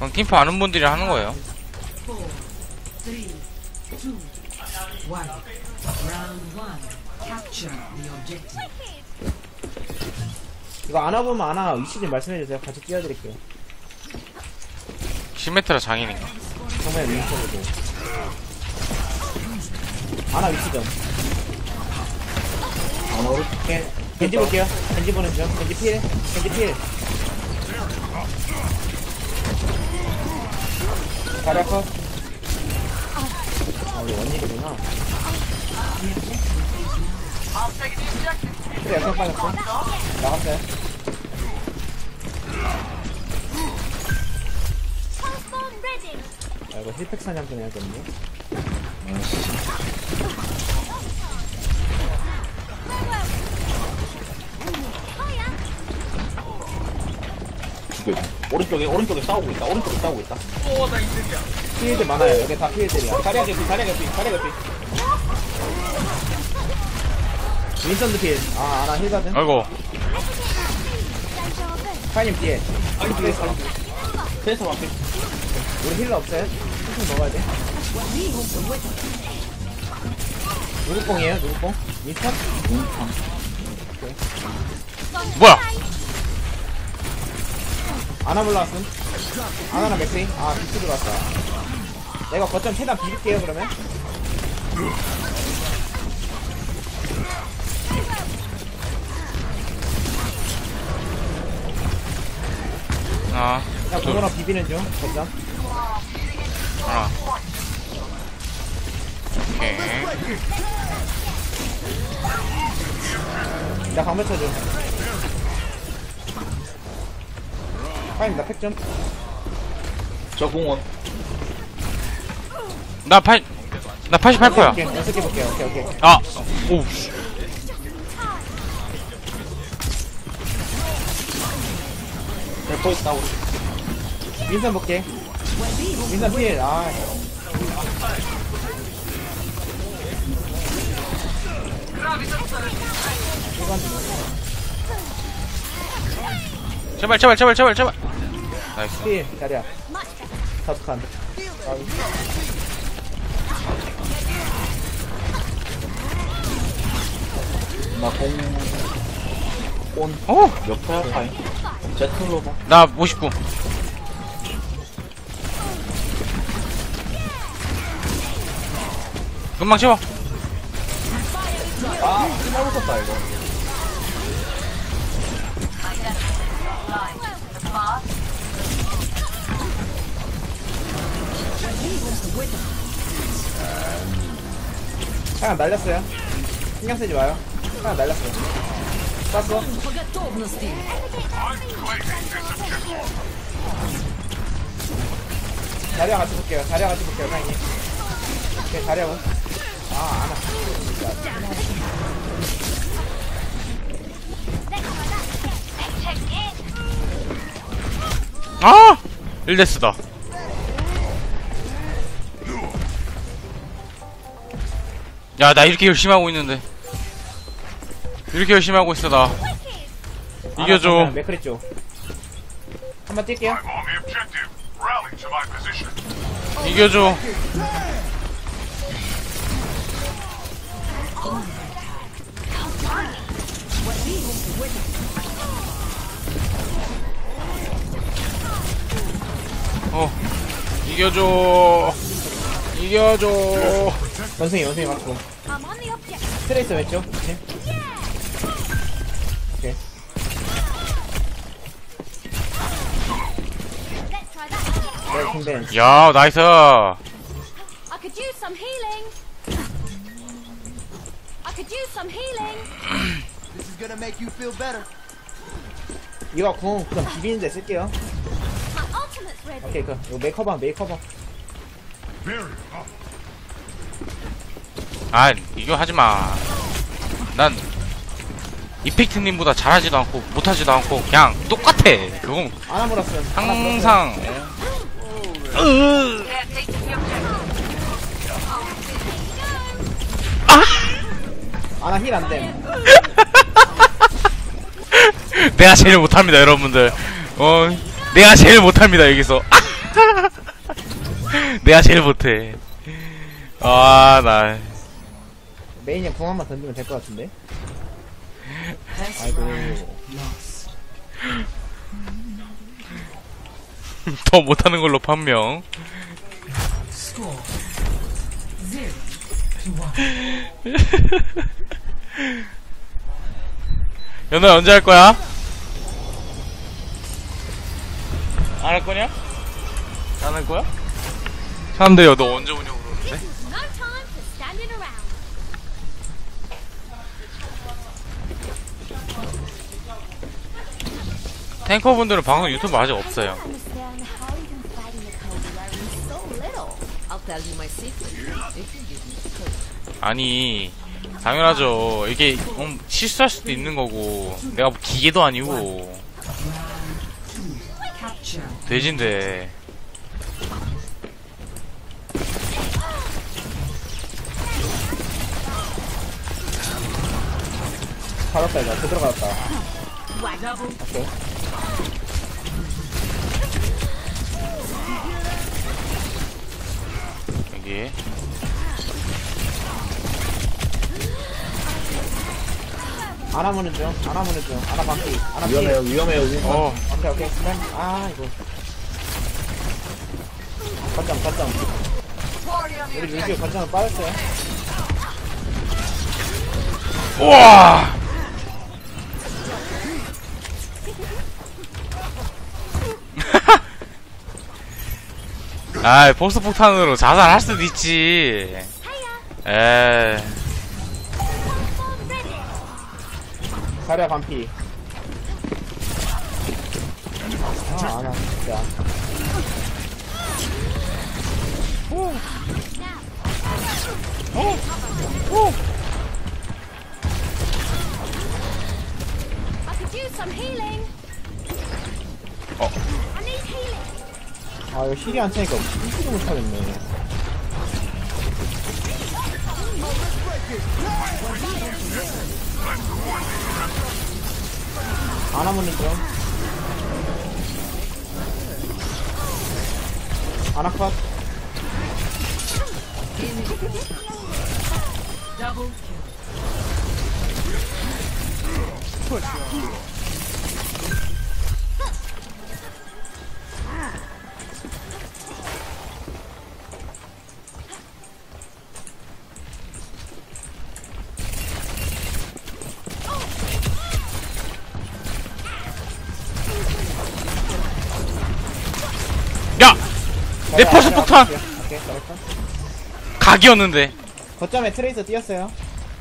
그럼 팀프 아는 분들이 하는 거예요. 이거 안 와보면 아나 위치 좀 말씀해주세요. 같이 띄워드릴게요. 10m라 장인인가? 정말 윈스턴이고 아나 위치 좀. 아나 오른쪽에 겐지 볼게요. 겐지 보는 중. 겐지 필. 겐지 필. 자리야 컷. 아 우리 원일이구나. 그래 약간 빠졌어. 나갔어요. 아 이거 힐팩 사냥 좀 해야겠네. 오른쪽에 싸우고 있다. 오른쪽에 싸우고 있다. 피해들 많아요. 여기 다 피해들이야. 자리야 개피. 윈선드 필. 아 아나 힐가든. 아이고. 카이님 뒤에. 빨리 뒤에 있어. 그래서 막 우리 힐러 없어요? 한통 먹어야 돼. 누구 뽕이에요? 누구 뽕? 윈스턴? 뭐야? 아나 올라왔음. 아나랑 맥스이. 아 비트 들어왔다. 내가 거점 최대한 비빌게요 그러면. 아, 그냥 그거랑 비비는 중 거점. 아. 오케이. 나 방패 쳐줘. 파임 나 팩 좀. 저 공원. 나 88%야. 오케이 연습해 볼게요. 오케이. 아, 오우, 씨. 래퍼 있다. 우리. 윈선 볼게. 윈선 필. 아. 제발. 나이스. 필. 자리야. 다tuk한. 나 공. 오! 몇 패야 타임? 제틀로 봐. 나 59. 금방 채워. 아, 잘못했다 이거. 하나 날렸어요. 신경 쓰지 마요. 하나 날렸어요. 쐈어. 자리야 같이 볼게요. 사장님. 오케이, 자리야 보. 아, 안 와. 아! 1데스다. 야, 나 이렇게 열심히 하고 있는데. 이렇게 열심히 하고 있어, 나. 이겨줘. 맥크리 쪽. 한번 뛸게요. 이겨줘. 이겨줘. 원숭이 맞고. 트레이서 왼쪽. 오케이. 네, 공대. 야, 나이스. 이거 궁 그럼 비비는데 쓸게요. 오케이, 이거 메이커버. 아, 이거 하지마. 난 이펙트님보다 잘하지도 않고 못하지도 않고 그냥 똑같아. 그건 아나무라스. 항상. 아나 힐 안 됨. 내가 제일 못합니다, 여러분들. 내가 제일 못합니다, 여기서. 내가 제일 못해. 아, 나. 메인이 궁 한번 던지면 될 것 같은데. 아이고. 더 못하는 걸로 판명. 연우야, 언제 할 거야? 안 할 거냐? 안 할 거야? 사람들이 너 언제 오냐고 그러는데? No time for standing around. 탱커분들은 방송 유튜브 아직 없어요. Understand how you can fight in the cold wearing so little. I'll tell you my secret if you give me the code. 아니, 당연하죠. 이게 실수할 수도 있는 거고, 내가 뭐 기계도 아니고 돼지인데. 받았다, 이거. 제대로 받았다. 오케이. 여기 아나 무는 중, 아나 무는 중, 아나 반피, 아나 피. 위험해요, 위험해요. 어, 오케이, 오케이. 그럼, 아, 이거. 거점. 우리 루시오 거점을 빠졌어요. 우와. 아, 복수 폭탄으로 자살할 수도 있지. 에이. 자리야 반피. 아, 아나, 진짜. I could use some healing. 어. I need healing. 아, 이거 힐이 안 차니까 힐도 못하겠네. 아나 무는 중. 아나 컷. 야! 내 포스 폭탄! 오케이, 잘했어. 각이었는데. 거점에 트레이서 뛰었어요.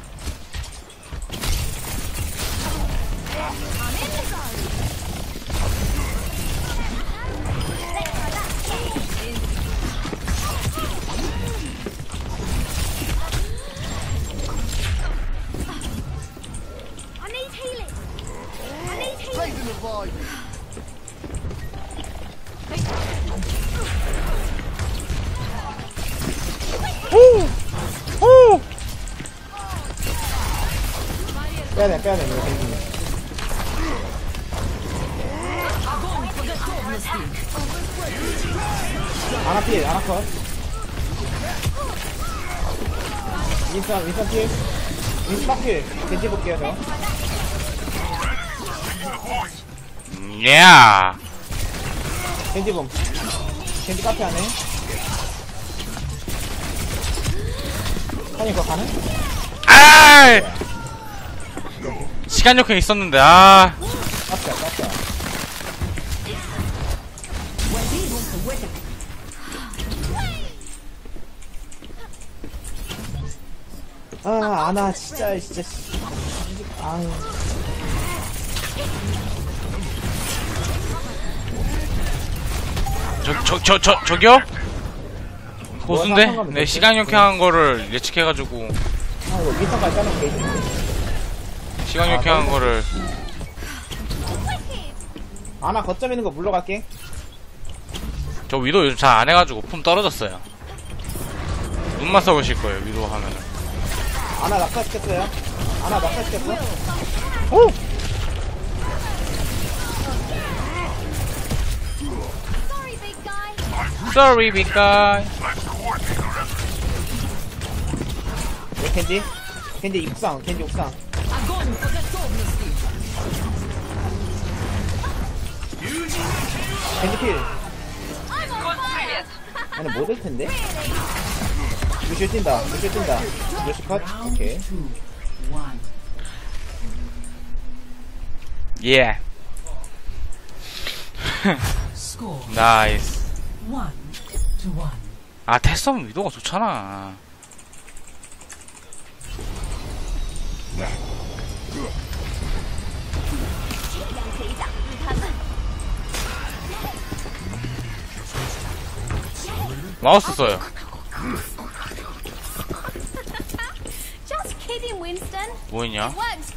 I need healing. I need healing. 빼야돼, 이거 생기네. 아나 필, 아나 컷. 윈선 필. 윈선 필. 겐지 볼게요, 저. 야! 겐지 봄. 겐지 카페 안에. 아니, 그거 가능? 아! 시간 역행 있었는데, 아. 카페야. 아, 아나, 진짜. 아유. 저기요? 고수인데? 상관없네. 내 시간 역행한 거를 예측해가지고, 아, 이거 윈선까지 짜놓은 게 있는데. 시간 역행한 거를. 아나 거점 있는 거 물러갈게. 저 위도 요즘 잘 안 해가지고 품 떨어졌어요. 눈만 썩으실 거예요, 위도 하면은. 아나 낙사시켰어요. 아나 낙사시켰어? 오! Sorry, big guy. sorry because 캔디? 캔디 옥상, 캔디 옥상. 캔디 필. 아니, 못올 텐데? 루시오 뛴다, 루시오 뛴다. 루시 컷? 오케이. yeah 나이스 아 테스트하면 위도가 좋잖아 마우스 써요 Just kidding, Winston. 뭐했냐 Works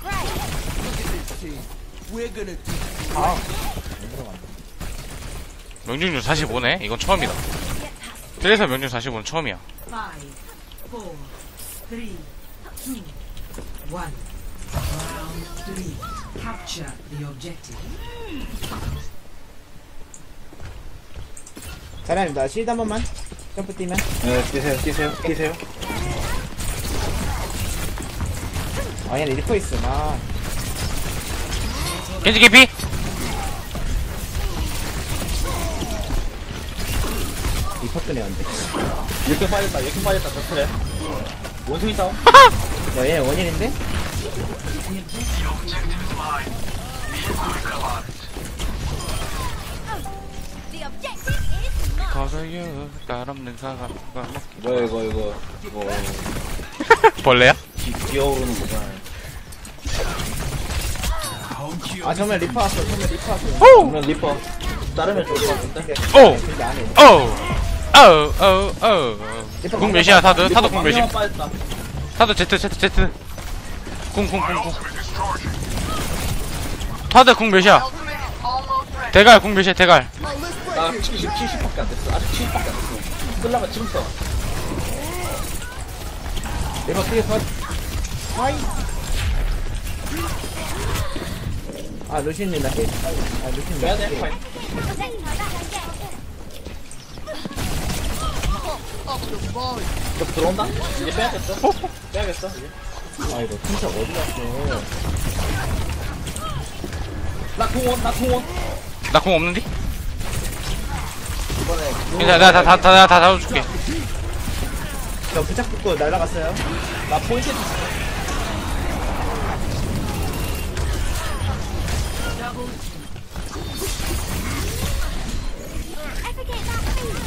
great. 아, 명중률 45네 이건 처음이다 트레이서 명중 45는 처음이야 5, 4, 3, 2, 1. Round 3. Capture the objective. 잘합니다. 실드 한 번만. 점프 뛰면. 네, 뛰세요. 아, 얘네 리퍼 있어. 아, 겐지 개피 리퍼 뜨네, 안 돼. 이렇게 빠졌다, 저 트랩. 원숭이 싸움? 야, 얘네 원일인데? The objective is mine. 거서요 딸 없는 사과가 이거. 벌레야? 기어오르는 거잖아요. 아, 정말 리퍼 왔어. 정말 리퍼 왔어. 그러면 리퍼. 자르면 좋을 것 같은데? 오! 근데 안 해. 궁 몇이야 사드? 사드 궁 몇임? 방향만 빠졌다. 사드 Z 궁 사드 궁 몇이야? 대갈 궁 몇이야 대갈 나 70밖에 안 됐어. 아직 70밖에 안 됐어. 끌려면 지금 써. 리퍼 뛰어 컷. 하이. 아, 루시님 나 힐. 아, 루시님 빼야 나 돼, 힐. 파인. 저 들어온다? 이제 빼야겠어? 빼야겠어, 이제. 아, 이거 진짜 어디 갔어. 나 공원. 나 궁 없는디? 이번에. 괜찮아 내가 다 잡아줄게 저 부착 붙고 날라갔어요. 나 포인트 I forget that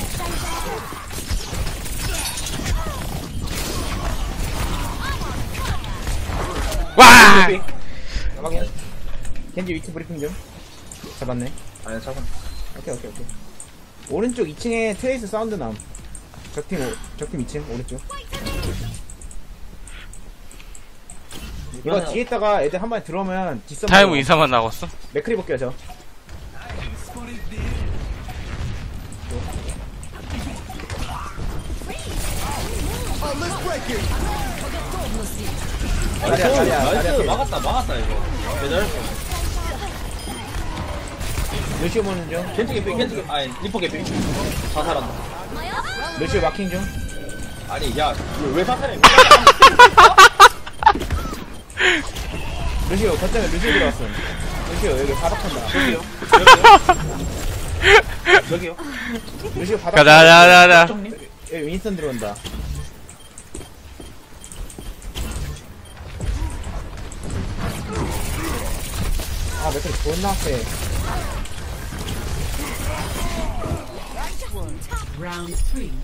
와! 확인. 겐지 위치 브리핑 좀. 잡았네. 아니, 잠깐. 오케이. 오른쪽 2층에 트레이스 사운드 남. 적팀 2층, 오른쪽. 이거 뒤에 있다가 애들 한 마리 들어오면 뒷선. 타이무 인사만 나갔어? 맥크리 볼게요, 저. 나이스. 막았다, 이거. 잘했어. 루시오 보는 중. 겐지 개피. 아니, 리퍼 개피. 자살한다. 루시오 마킹 중. 아니, 야, 왜 자살해? 루시오, 거점에 루시오 들어왔어. 루시오, 여기 바닥한다. 저기요. 루시오 바닥. 가자자자자 여기 윈스턴 들어온다. 아, 맥크리 존나 세. Round 3, 1.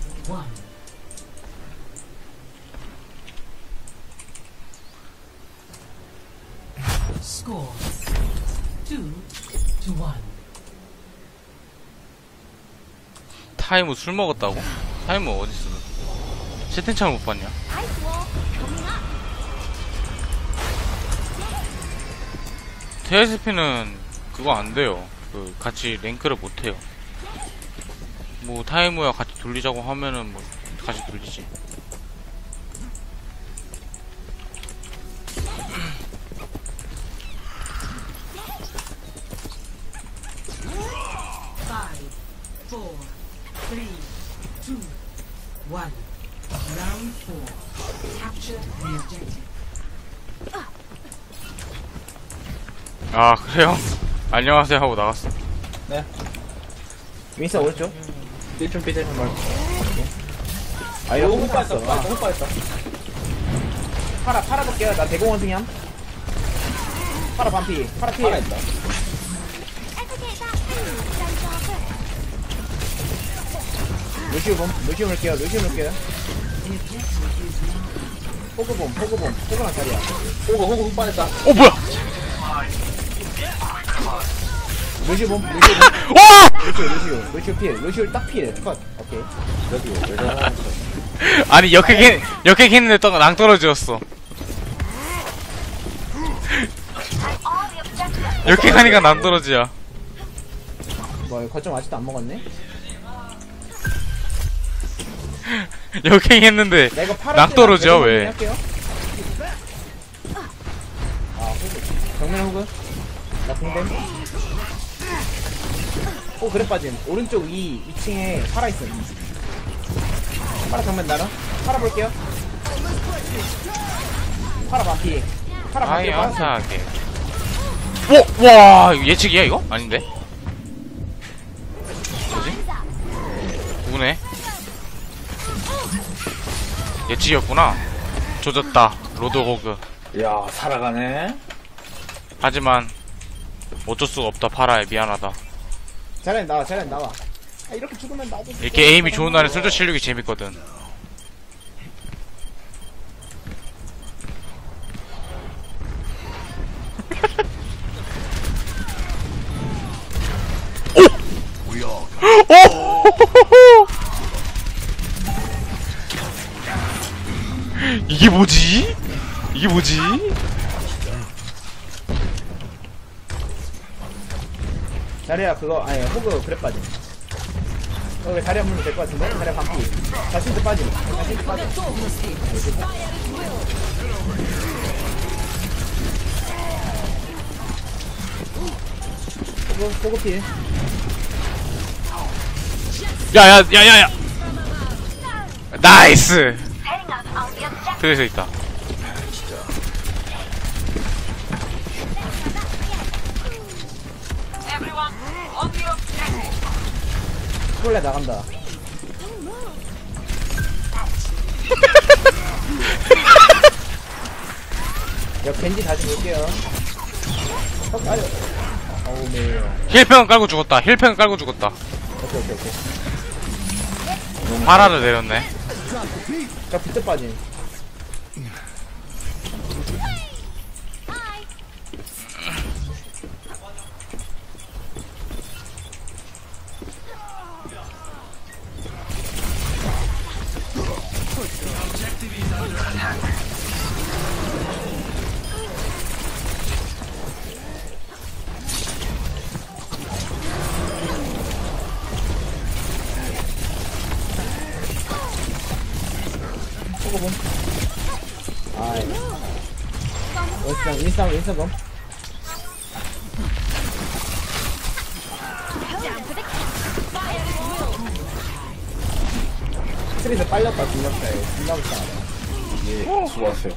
Score 2 to 1. 타이무 술 먹었다고? 타이무 어딨어? 채팅창 못 봤냐? ice wall coming up. TSP는 그거 안 돼요. 그 같이 랭크를 못 해요. 뭐 타이무야 같이 돌리자고 하면은 뭐 같이 돌리지. 5, 4, 3, the objective. 아 그래요? 안녕하세요 하고 나갔어. 네. 윈서 오른쪽. 삐좀 삐좀 말. 아 이거 너무 호구 빠졌다. 봤어. 너무 빠졌다. 파라 볼게요. 나 대공 원숭이함. 파라 반피. 파라 피해. 하나 있다. 루시우 물게요. 호구랑 자리야. 호구 훅 빠졌다. 어 뭐야? 루시우 와! 루시우 딱 피해. 컷. 오케이. 여기 왜 저러나. 아니 역행했는데 낭 떨어졌어. 역행하니까 낭 떨어지야. 뭐 거점 아직도 안 먹었네. 역행했는데 내가 파라 낭 떨어져 왜? 할게요. 아 호구. 정면 호구. 나 공댐. 오 그래 빠짐. 오른쪽 2층에 파라 있어. 파라 정면 나라. 파라 볼게요. 파라 반피. 파라 반피. 아이 안타하게. 오! 와 이거 예측이야 이거? 아닌데? 뭐지? 누구네? 예측이었구나. 조졌다 로드호그. 야 살아가네. 하지만 어쩔 수가 없다. 파라에 미안하다. 자리에 나와. 아 이렇게 죽으면 나도. 이렇게 에임이 좋은 날에 술도 치르기 재밌거든. 오! 이게 뭐지? 이게 뭐지? 자리야 그거 아니 호그 그래 빠짐. 여기 자리야 물면 될 것 같은데? 자리야 반피. 자신도 빠짐. 호그 필. 야야야야야 나이스. 들어서 있다. 스콜레 나간다. 야 겐지 다시 볼게요. 아유. 어우 매요. 힐평 깔고 죽었다. 힐평 깔고 죽었다. 오케이. 파라를 내렸네. 자 비트 빠짐. 호그봄. 아이. 윈스턴 범. 스트레스 빨렸다 중력차에. 존나 불쌍하다. 예 수고하세요.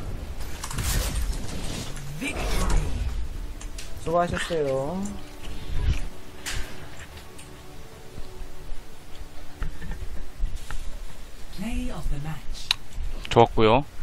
수고하셨어요. Play of the match. 좋았고요.